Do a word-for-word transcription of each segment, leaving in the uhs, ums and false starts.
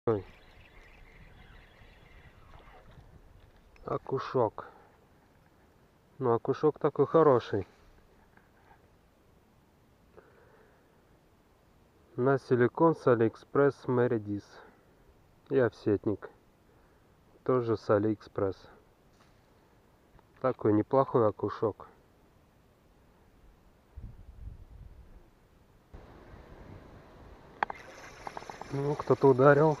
Ой. Окушок. Ну, окушок такой хороший. На силикон с Алиэкспресс Меридис. И овсетник. Тоже с Алиэкспресс. Такой неплохой окушок. Ну, кто-то ударил.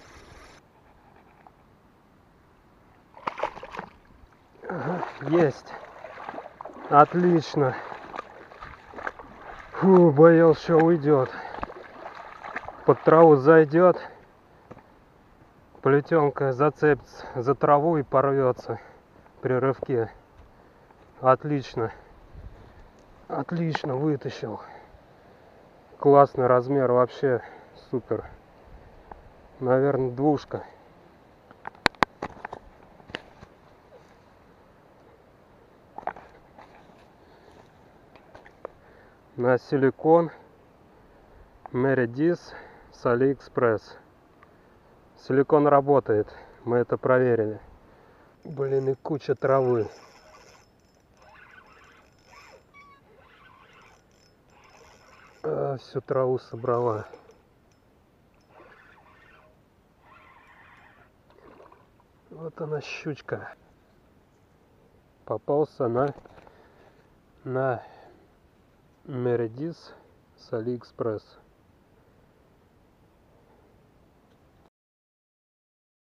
Ага, есть. Отлично. Фу, боялся, что уйдет. Под траву зайдет. Плетенка зацепится за траву и порвется при рывке. Отлично. Отлично вытащил. Классный размер, вообще супер. Наверное, двушка. На силикон Меридис с Алиэкспресс. Силикон работает, мы это проверили. Блин, и куча травы. А, всю траву собрала. Вот она, щучка. Попался на на Меридис с Алиэкспресс.